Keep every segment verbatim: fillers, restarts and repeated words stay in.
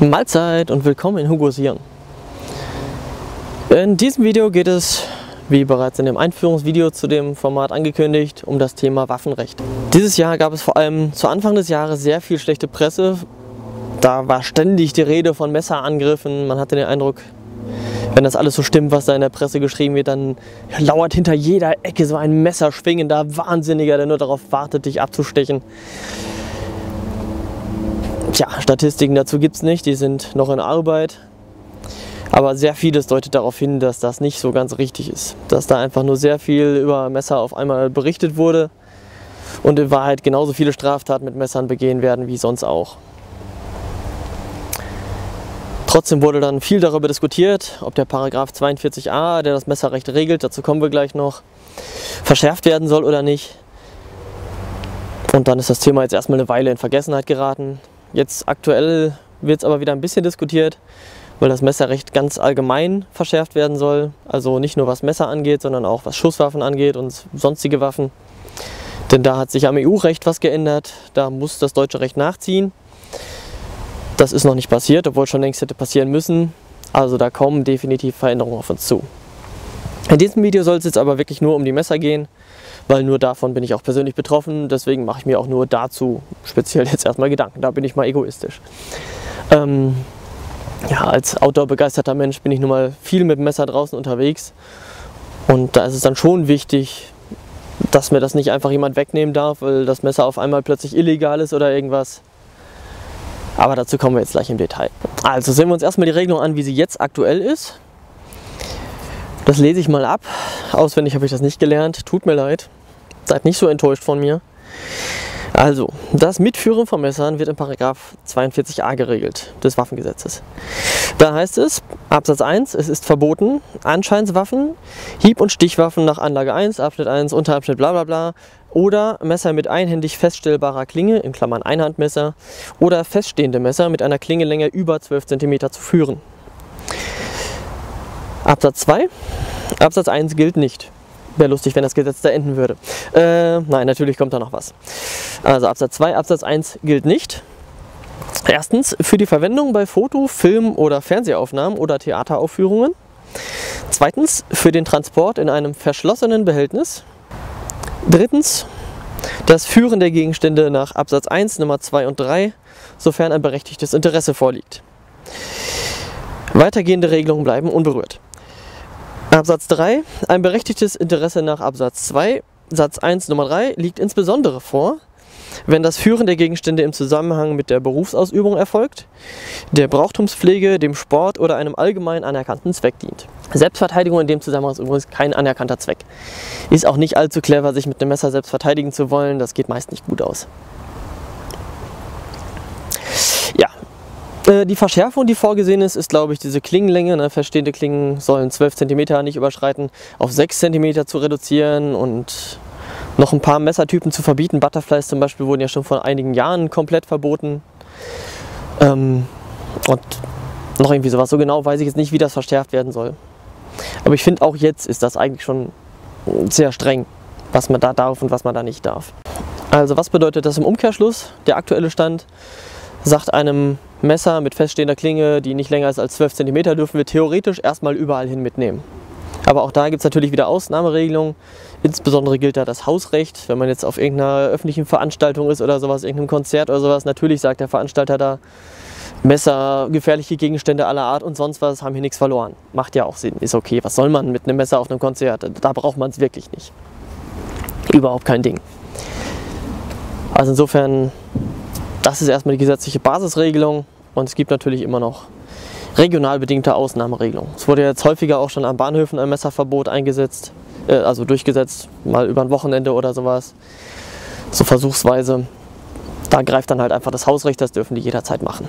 Mahlzeit und willkommen in Hugos Hirn. In diesem Video geht es, wie bereits in dem Einführungsvideo zu dem Format angekündigt, um das Thema Waffenrecht. Dieses Jahr gab es vor allem zu Anfang des Jahres sehr viel schlechte Presse. Da war ständig die Rede von Messerangriffen. Man hatte den Eindruck, wenn das alles so stimmt, was da in der Presse geschrieben wird, dann lauert hinter jeder Ecke so ein messerschwingender Wahnsinniger, der nur darauf wartet, dich abzustechen. Tja, Statistiken dazu gibt es nicht, die sind noch in Arbeit. Aber sehr vieles deutet darauf hin, dass das nicht so ganz richtig ist. Dass da einfach nur sehr viel über Messer auf einmal berichtet wurde und in Wahrheit genauso viele Straftaten mit Messern begehen werden wie sonst auch. Trotzdem wurde dann viel darüber diskutiert, ob der Paragraph zweiundvierzig a, der das Messerrecht regelt, dazu kommen wir gleich noch, verschärft werden soll oder nicht. Und dann ist das Thema jetzt erstmal eine Weile in Vergessenheit geraten. Jetzt aktuell wird es aber wieder ein bisschen diskutiert, weil das Messerrecht ganz allgemein verschärft werden soll. Also nicht nur was Messer angeht, sondern auch was Schusswaffen angeht und sonstige Waffen. Denn da hat sich am E U-Recht was geändert, da muss das deutsche Recht nachziehen. Das ist noch nicht passiert, obwohl es schon längst hätte passieren müssen. Also da kommen definitiv Veränderungen auf uns zu. In diesem Video soll es jetzt aber wirklich nur um die Messer gehen, weil nur davon bin ich auch persönlich betroffen. Deswegen mache ich mir auch nur dazu speziell jetzt erstmal Gedanken. Da bin ich mal egoistisch. Ähm, ja, als outdoor-begeisterter Mensch bin ich nun mal viel mit dem Messer draußen unterwegs. Und da ist es dann schon wichtig, dass mir das nicht einfach jemand wegnehmen darf, weil das Messer auf einmal plötzlich illegal ist oder irgendwas. Aber dazu kommen wir jetzt gleich im Detail. Also sehen wir uns erstmal die Regelung an, wie sie jetzt aktuell ist. Das lese ich mal ab. Auswendig habe ich das nicht gelernt. Tut mir leid. Seid nicht so enttäuscht von mir. Also, das Mitführen von Messern wird in Paragraph zweiundvierzig a geregelt des Waffengesetzes. Da heißt es, Absatz eins, es ist verboten, Anscheinswaffen, Hieb- und Stichwaffen nach Anlage eins, Abschnitt eins, Unterabschnitt bla bla bla oder Messer mit einhändig feststellbarer Klinge, in Klammern Einhandmesser, oder feststehende Messer mit einer Klingelänge über zwölf Zentimeter zu führen. Absatz zwei, Absatz eins gilt nicht. Wäre lustig, wenn das Gesetz da enden würde. Äh, nein, natürlich kommt da noch was. Also Absatz zwei, Absatz eins gilt nicht. Erstens, für die Verwendung bei Foto-, Film- oder Fernsehaufnahmen oder Theateraufführungen. Zweitens, für den Transport in einem verschlossenen Behältnis. Drittens, das Führen der Gegenstände nach Absatz eins, Nummer zwei und drei, sofern ein berechtigtes Interesse vorliegt. Weitergehende Regelungen bleiben unberührt. Absatz drei. Ein berechtigtes Interesse nach Absatz zwei, Satz eins Nummer drei liegt insbesondere vor, wenn das Führen der Gegenstände im Zusammenhang mit der Berufsausübung erfolgt, der Brauchtumspflege, dem Sport oder einem allgemein anerkannten Zweck dient. Selbstverteidigung in dem Zusammenhang ist übrigens kein anerkannter Zweck. Ist auch nicht allzu clever, sich mit einem Messer selbst verteidigen zu wollen, das geht meist nicht gut aus. Ja. Die Verschärfung, die vorgesehen ist, ist, glaube ich, diese Klingenlänge. Ne? Feststehende Klingen sollen zwölf Zentimeter nicht überschreiten, auf sechs Zentimeter zu reduzieren und noch ein paar Messertypen zu verbieten. Butterflies zum Beispiel wurden ja schon vor einigen Jahren komplett verboten. Ähm, und noch irgendwie sowas. So genau weiß ich jetzt nicht, wie das verschärft werden soll. Aber ich finde, auch jetzt ist das eigentlich schon sehr streng, was man da darf und was man da nicht darf. Also was bedeutet das im Umkehrschluss? Der aktuelle Stand sagt einem Messer mit feststehender Klinge, die nicht länger ist als zwölf Zentimeter, dürfen wir theoretisch erstmal überall hin mitnehmen. Aber auch da gibt es natürlich wieder Ausnahmeregelungen. Insbesondere gilt da das Hausrecht. Wenn man jetzt auf irgendeiner öffentlichen Veranstaltung ist oder sowas, irgendeinem Konzert oder sowas, natürlich sagt der Veranstalter da, Messer, gefährliche Gegenstände aller Art und sonst was haben hier nichts verloren. Macht ja auch Sinn, ist okay. Was soll man mit einem Messer auf einem Konzert? Da braucht man es wirklich nicht. Überhaupt kein Ding. Also insofern, das ist erstmal die gesetzliche Basisregelung und es gibt natürlich immer noch regional bedingte Ausnahmeregelungen. Es wurde jetzt häufiger auch schon an Bahnhöfen ein Messerverbot eingesetzt, äh, also durchgesetzt, mal über ein Wochenende oder sowas, so versuchsweise. Da greift dann halt einfach das Hausrecht, das dürfen die jederzeit machen.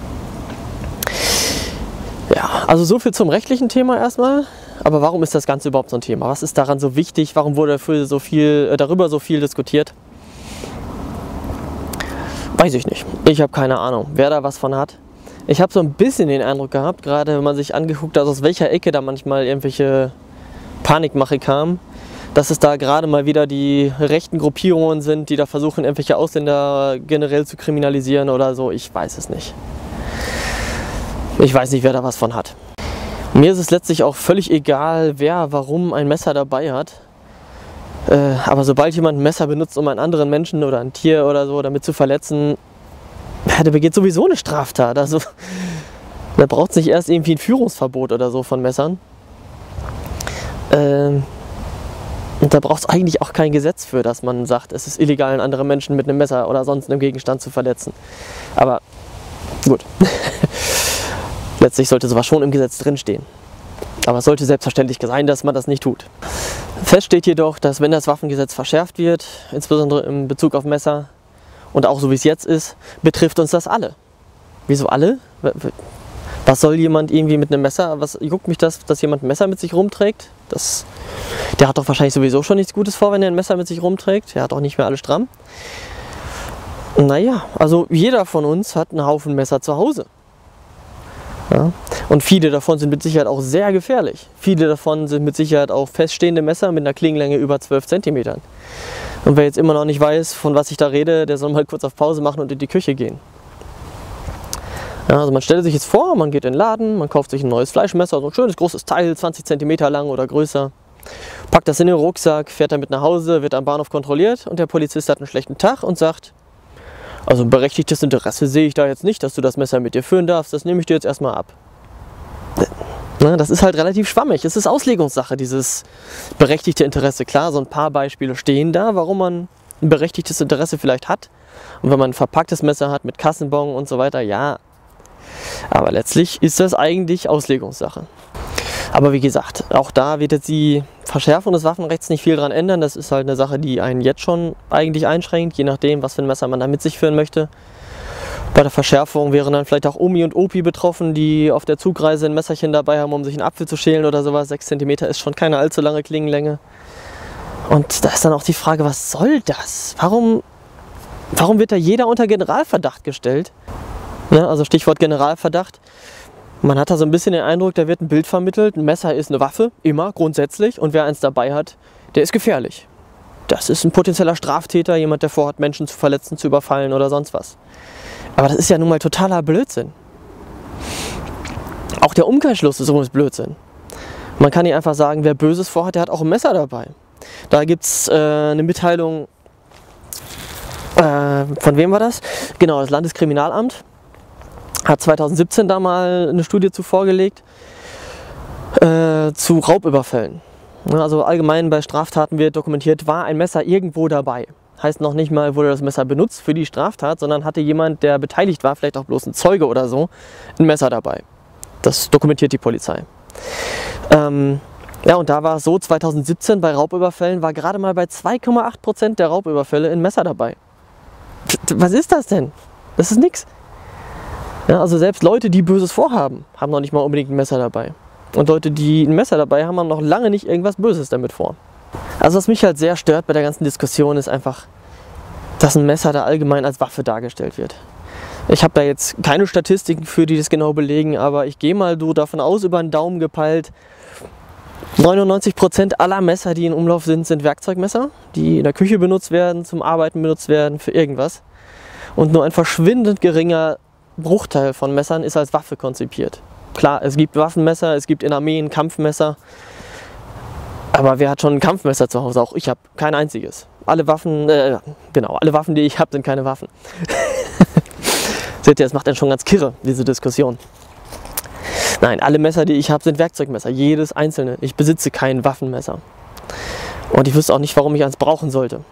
Ja, also so viel zum rechtlichen Thema erstmal. Aber warum ist das Ganze überhaupt so ein Thema? Was ist daran so wichtig? Warum wurde dafür so viel, äh, darüber so viel diskutiert? Weiß ich nicht. Ich habe keine Ahnung, wer da was von hat. Ich habe so ein bisschen den Eindruck gehabt, gerade wenn man sich angeguckt hat, aus welcher Ecke da manchmal irgendwelche Panikmache kam, dass es da gerade mal wieder die rechten Gruppierungen sind, die da versuchen, irgendwelche Ausländer generell zu kriminalisieren oder so. Ich weiß es nicht. ich weiß nicht, wer da was von hat. Mir ist es letztlich auch völlig egal, wer warum ein Messer dabei hat. Äh, aber sobald jemand ein Messer benutzt, um einen anderen Menschen oder ein Tier oder so damit zu verletzen, ja, der begeht sowieso eine Straftat. Also da braucht es nicht erst irgendwie ein Führungsverbot oder so von Messern. Ähm, und da braucht es eigentlich auch kein Gesetz für, dass man sagt, es ist illegal, einen anderen Menschen mit einem Messer oder sonst einem Gegenstand zu verletzen. Aber gut. Letztlich sollte sowas schon im Gesetz drinstehen. Aber es sollte selbstverständlich sein, dass man das nicht tut. Fest steht jedoch, dass wenn das Waffengesetz verschärft wird, insbesondere in Bezug auf Messer und auch so wie es jetzt ist, betrifft uns das alle. Wieso alle? Was soll jemand irgendwie mit einem Messer, was juckt mich das, dass jemand ein Messer mit sich rumträgt? Das, der hat doch wahrscheinlich sowieso schon nichts Gutes vor, wenn er ein Messer mit sich rumträgt. Der hat auch nicht mehr alles stramm. Naja, also jeder von uns hat einen Haufen Messer zu Hause. Ja? Und viele davon sind mit Sicherheit auch sehr gefährlich. Viele davon sind mit Sicherheit auch feststehende Messer mit einer Klingenlänge über zwölf Zentimeter. Und wer jetzt immer noch nicht weiß, von was ich da rede, der soll mal kurz auf Pause machen und in die Küche gehen. Ja, also man stellt sich jetzt vor, man geht in den Laden, man kauft sich ein neues Fleischmesser, so ein schönes großes Teil, zwanzig Zentimeter lang oder größer, packt das in den Rucksack, fährt damit nach Hause, wird am Bahnhof kontrolliert und der Polizist hat einen schlechten Tag und sagt, also ein berechtigtes Interesse sehe ich da jetzt nicht, dass du das Messer mit dir führen darfst, das nehme ich dir jetzt erstmal ab. Na, das ist halt relativ schwammig, es ist Auslegungssache, dieses berechtigte Interesse. Klar, so ein paar Beispiele stehen da, warum man ein berechtigtes Interesse vielleicht hat. Und wenn man ein verpacktes Messer hat mit Kassenbon und so weiter, ja. Aber letztlich ist das eigentlich Auslegungssache. Aber wie gesagt, auch da wird jetzt die Verschärfung des Waffenrechts nicht viel dran ändern. Das ist halt eine Sache, die einen jetzt schon eigentlich einschränkt, je nachdem, was für ein Messer man da mit sich führen möchte. Bei der Verschärfung wären dann vielleicht auch Omi und Opi betroffen, die auf der Zugreise ein Messerchen dabei haben, um sich einen Apfel zu schälen oder sowas. sechs Zentimeter ist schon keine allzu lange Klingenlänge. Und da ist dann auch die Frage, was soll das? Warum, warum wird da jeder unter Generalverdacht gestellt? Ne, also Stichwort Generalverdacht. Man hat da so ein bisschen den Eindruck, da wird ein Bild vermittelt, ein Messer ist eine Waffe, immer, grundsätzlich. Und wer eins dabei hat, der ist gefährlich. Das ist ein potenzieller Straftäter, jemand, der vorhat, Menschen zu verletzen, zu überfallen oder sonst was. Aber das ist ja nun mal totaler Blödsinn. Auch der Umkehrschluss ist übrigens Blödsinn. Man kann nicht einfach sagen, wer Böses vorhat, der hat auch ein Messer dabei. Da gibt es äh, eine Mitteilung, äh, von wem war das? Genau, das Landeskriminalamt hat zweitausendsiebzehn da mal eine Studie zu vorgelegt, äh, zu Raubüberfällen. Also allgemein bei Straftaten wird dokumentiert, war ein Messer irgendwo dabei. Heißt noch nicht mal, wurde das Messer benutzt für die Straftat, sondern hatte jemand, der beteiligt war, vielleicht auch bloß ein Zeuge oder so, ein Messer dabei. Das dokumentiert die Polizei. Ähm, ja, und da war es so, zweitausendsiebzehn bei Raubüberfällen war gerade mal bei zwei Komma acht Prozent der Raubüberfälle ein Messer dabei. Was ist das denn? Das ist nix. Ja, also selbst Leute, die Böses vorhaben, haben noch nicht mal unbedingt ein Messer dabei. Und Leute, die ein Messer dabei haben, haben noch lange nicht irgendwas Böses damit vor. Also was mich halt sehr stört bei der ganzen Diskussion ist einfach, dass ein Messer da allgemein als Waffe dargestellt wird. Ich habe da jetzt keine Statistiken für, die das genau belegen, aber ich gehe mal so davon aus, über den Daumen gepeilt, neunundneunzig Prozent aller Messer, die in Umlauf sind, sind Werkzeugmesser, die in der Küche benutzt werden, zum Arbeiten benutzt werden, für irgendwas. Und nur ein verschwindend geringer Bruchteil von Messern ist als Waffe konzipiert. Klar, es gibt Waffenmesser, es gibt in Armeen Kampfmesser, aber wer hat schon ein Kampfmesser zu Hause? Auch ich habe kein einziges. Alle Waffen, äh, genau, alle Waffen, die ich habe, sind keine Waffen. Seht ihr, das macht einen schon ganz kirre, diese Diskussion. Nein, alle Messer, die ich habe, sind Werkzeugmesser. Jedes einzelne. Ich besitze kein Waffenmesser. Und ich wüsste auch nicht, warum ich eins brauchen sollte.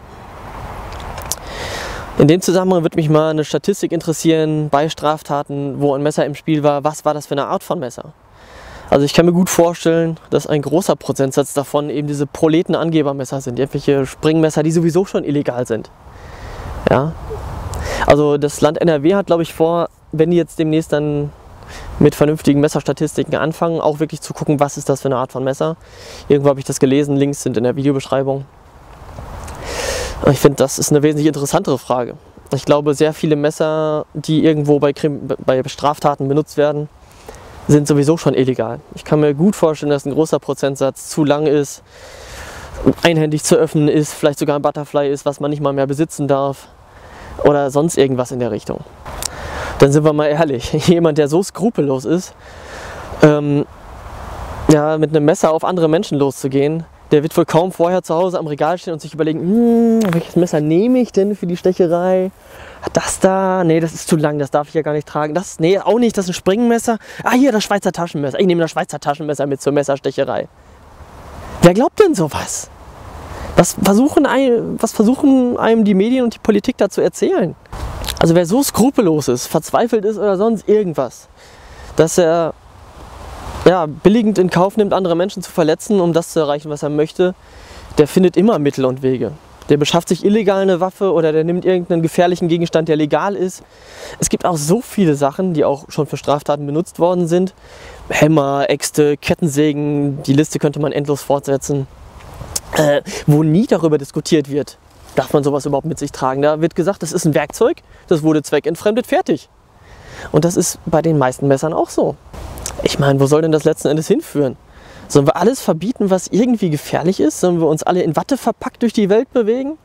In dem Zusammenhang würde mich mal eine Statistik interessieren, bei Straftaten, wo ein Messer im Spiel war, was war das für eine Art von Messer? Also ich kann mir gut vorstellen, dass ein großer Prozentsatz davon eben diese Proleten-Angebermesser sind, irgendwelche Springmesser, die sowieso schon illegal sind. Ja? Also das Land N R W hat, glaube ich, vor, wenn die jetzt demnächst dann mit vernünftigen Messerstatistiken anfangen, auch wirklich zu gucken, was ist das für eine Art von Messer. Irgendwo habe ich das gelesen, Links sind in der Videobeschreibung. Ich finde, das ist eine wesentlich interessantere Frage. Ich glaube, sehr viele Messer, die irgendwo bei, Krim bei Straftaten benutzt werden, sind sowieso schon illegal. Ich kann mir gut vorstellen, dass ein großer Prozentsatz zu lang ist, einhändig zu öffnen ist, vielleicht sogar ein Butterfly ist, was man nicht mal mehr besitzen darf oder sonst irgendwas in der Richtung. Dann sind wir mal ehrlich, jemand, der so skrupellos ist, ähm, ja, mit einem Messer auf andere Menschen loszugehen, der wird wohl kaum vorher zu Hause am Regal stehen und sich überlegen, hm, welches Messer nehme ich denn für die Stecherei? Das da, nee, das ist zu lang, das darf ich ja gar nicht tragen. Das, nee, auch nicht, das ist ein Springmesser. Ah, hier, das Schweizer Taschenmesser. Ich nehme das Schweizer Taschenmesser mit zur Messerstecherei. Wer glaubt denn sowas? Was versuchen, ein, was versuchen einem die Medien und die Politik da zu erzählen? Also wer so skrupellos ist, verzweifelt ist oder sonst irgendwas, dass er ja, billigend in Kauf nimmt, andere Menschen zu verletzen, um das zu erreichen, was er möchte, der findet immer Mittel und Wege. Der beschafft sich illegal eine Waffe oder der nimmt irgendeinen gefährlichen Gegenstand, der legal ist. Es gibt auch so viele Sachen, die auch schon für Straftaten benutzt worden sind. Hämmer, Äxte, Kettensägen, die Liste könnte man endlos fortsetzen. Äh, wo nie darüber diskutiert wird, darf man sowas überhaupt mit sich tragen. Da wird gesagt, das ist ein Werkzeug, das wurde zweckentfremdet, fertig. Und das ist bei den meisten Messern auch so. Ich meine, wo soll denn das letzten Endes hinführen? Sollen wir alles verbieten, was irgendwie gefährlich ist? Sollen wir uns alle in Watte verpackt durch die Welt bewegen?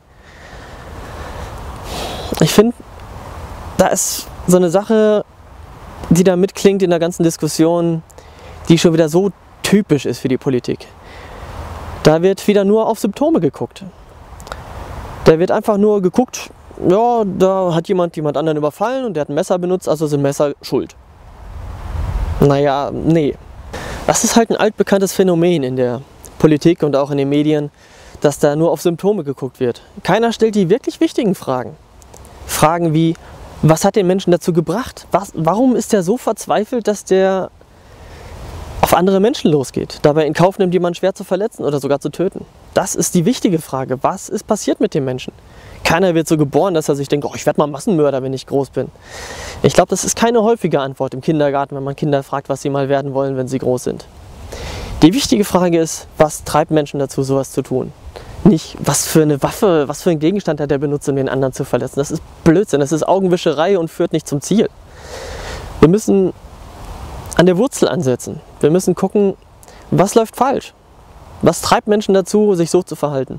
Ich finde, da ist so eine Sache, die da mitklingt in der ganzen Diskussion, die schon wieder so typisch ist für die Politik. Da wird wieder nur auf Symptome geguckt. Da wird einfach nur geguckt, ja, da hat jemand jemand anderen überfallen und der hat ein Messer benutzt, also sind Messer schuld. Naja, nee. Das ist halt ein altbekanntes Phänomen in der Politik und auch in den Medien, dass da nur auf Symptome geguckt wird. Keiner stellt die wirklich wichtigen Fragen. Fragen wie, was hat den Menschen dazu gebracht? Was, warum ist der so verzweifelt, dass der auf andere Menschen losgeht, dabei in Kauf nimmt, jemanden schwer zu verletzen oder sogar zu töten? Das ist die wichtige Frage. Was ist passiert mit dem Menschen? Keiner wird so geboren, dass er sich denkt, oh, ich werde mal Massenmörder, wenn ich groß bin. Ich glaube, das ist keine häufige Antwort im Kindergarten, wenn man Kinder fragt, was sie mal werden wollen, wenn sie groß sind. Die wichtige Frage ist, was treibt Menschen dazu, sowas zu tun? Nicht, was für eine Waffe, was für einen Gegenstand hat er benutzt, um den anderen zu verletzen. Das ist Blödsinn, das ist Augenwischerei und führt nicht zum Ziel. Wir müssen an der Wurzel ansetzen. Wir müssen gucken, was läuft falsch? Was treibt Menschen dazu, sich so zu verhalten?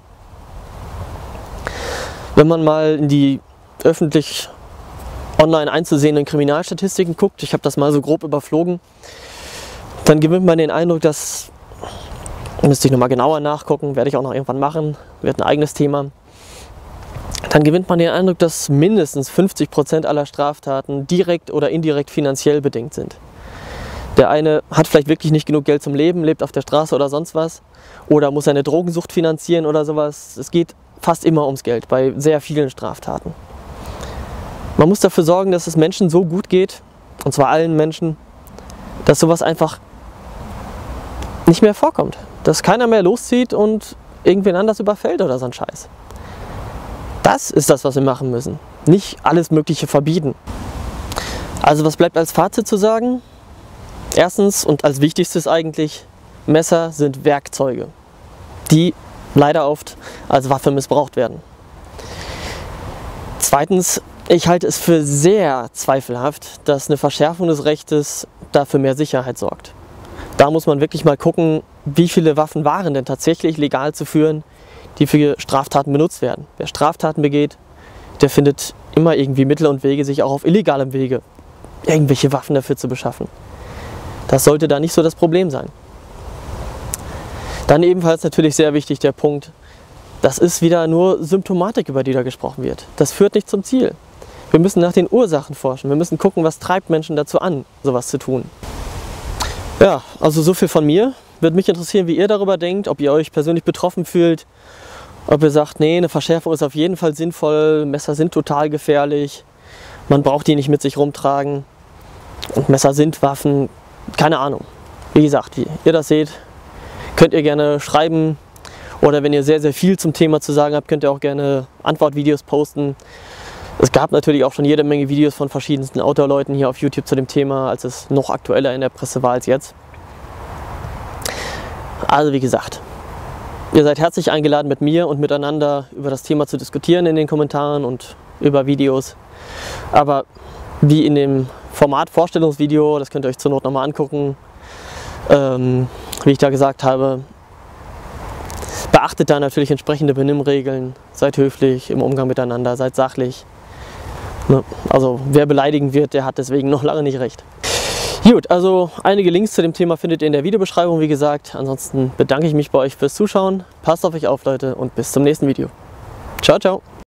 Wenn man mal in die öffentlich online einzusehenden Kriminalstatistiken guckt, ich habe das mal so grob überflogen, dann gewinnt man den Eindruck, dass, müsste ich nochmal genauer nachgucken, werde ich auch noch irgendwann machen, wird ein eigenes Thema, dann gewinnt man den Eindruck, dass mindestens fünfzig Prozent aller Straftaten direkt oder indirekt finanziell bedingt sind. Der eine hat vielleicht wirklich nicht genug Geld zum Leben, lebt auf der Straße oder sonst was, oder muss seine Drogensucht finanzieren oder sowas. Es geht fast immer ums Geld, bei sehr vielen Straftaten. Man muss dafür sorgen, dass es Menschen so gut geht, und zwar allen Menschen, dass sowas einfach nicht mehr vorkommt. Dass keiner mehr loszieht und irgendwen anders überfällt oder so ein Scheiß. Das ist das, was wir machen müssen. Nicht alles Mögliche verbieten. Also was bleibt als Fazit zu sagen? Erstens und als wichtigstes eigentlich, Messer sind Werkzeuge, die leider oft als Waffe missbraucht werden. Zweitens, ich halte es für sehr zweifelhaft, dass eine Verschärfung des Rechtes dafür mehr Sicherheit sorgt. Da muss man wirklich mal gucken, wie viele Waffen waren denn tatsächlich legal zu führen, die für Straftaten benutzt werden. Wer Straftaten begeht, der findet immer irgendwie Mittel und Wege, sich auch auf illegalem Wege irgendwelche Waffen dafür zu beschaffen. Das sollte da nicht so das Problem sein. Dann ebenfalls natürlich sehr wichtig der Punkt, das ist wieder nur Symptomatik, über die da gesprochen wird. Das führt nicht zum Ziel. Wir müssen nach den Ursachen forschen. Wir müssen gucken, was treibt Menschen dazu an, sowas zu tun. Ja, also so viel von mir. Würde mich interessieren, wie ihr darüber denkt, ob ihr euch persönlich betroffen fühlt, ob ihr sagt, nee, eine Verschärfung ist auf jeden Fall sinnvoll, Messer sind total gefährlich, man braucht die nicht mit sich rumtragen und Messer sind Waffen, keine Ahnung. Wie gesagt, wie ihr das seht, könnt ihr gerne schreiben oder wenn ihr sehr, sehr viel zum Thema zu sagen habt, könnt ihr auch gerne Antwortvideos posten. Es gab natürlich auch schon jede Menge Videos von verschiedensten Outdoor-Leuten hier auf YouTube zu dem Thema, als es noch aktueller in der Presse war als jetzt. Also wie gesagt, ihr seid herzlich eingeladen, mit mir und miteinander über das Thema zu diskutieren in den Kommentaren und über Videos. Aber wie in dem Format Vorstellungsvideo, das könnt ihr euch zur Not nochmal angucken, ähm, wie ich da gesagt habe, beachtet da natürlich entsprechende Benimmregeln, seid höflich im Umgang miteinander, seid sachlich Ne? Also wer beleidigen wird, der hat deswegen noch lange nicht recht. Gut, also einige Links zu dem Thema findet ihr in der Videobeschreibung, wie gesagt. Ansonsten bedanke ich mich bei euch fürs Zuschauen. Passt auf euch auf, Leute, und bis zum nächsten Video. Ciao, ciao.